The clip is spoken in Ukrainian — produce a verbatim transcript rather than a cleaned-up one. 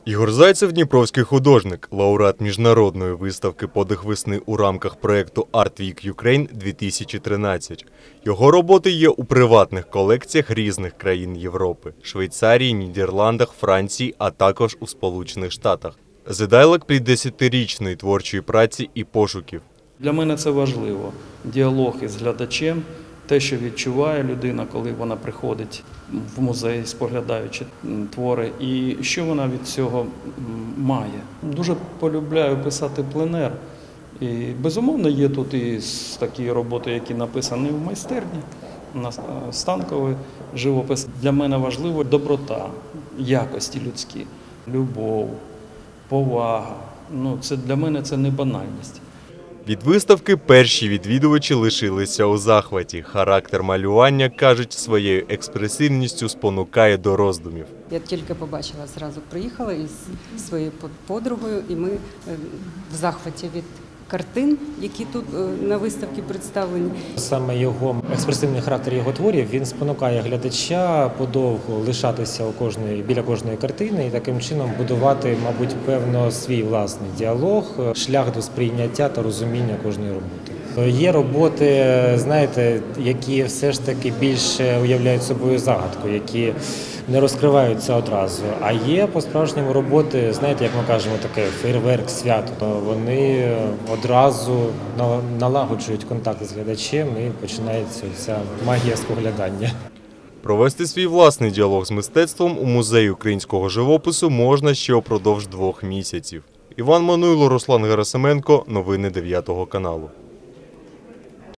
Ігор Зайцев – дніпровський художник, лауреат міжнародної виставки «Подих весни» у рамках проєкту Art Week Ukraine дві тисячі тринадцять. Його роботи є у приватних колекціях різних країн Європи – Швейцарії, Нідерландах, Франції, а також у Сполучених Штатах. Зидайлик плід десятирічної творчої праці і пошуків. Для мене це важливо – діалог із глядачем, те, що відчуває людина, коли вона приходить в музей, споглядаючи твори, і що вона від цього має. Дуже полюбляю писати пленер. І, безумовно, є тут і такі роботи, які написані в майстерні, на станковий живопис. Для мене важливо доброта, якості людські, любов, повага. Ну, це, для мене це не банальність. Від виставки перші відвідувачі лишилися у захваті. Характер малювання, кажуть, своєю експресивністю спонукає до роздумів. Я тільки побачила, зразу приїхала із своєю подругою, і ми в захваті від картин, які тут на виставці представлені. Саме його експресивний характер його творів, він спонукає глядача подовго лишатися у кожної, біля кожної картини і таким чином будувати, мабуть, певно, свій власний діалог, шлях до сприйняття та розуміння кожної роботи. Є роботи, знаєте, які все ж таки більше уявляють собою загадку, які не розкриваються одразу. А є по-справжньому роботи, знаєте, як ми кажемо, таке фейерверк, свято. Вони одразу налагоджують контакт з глядачем і починається ця магія споглядання. Провести свій власний діалог з мистецтвом у музеї українського живопису можна ще упродовж двох місяців. Іван Мануйло, Руслан Герасименко. Новини дев'ятого каналу.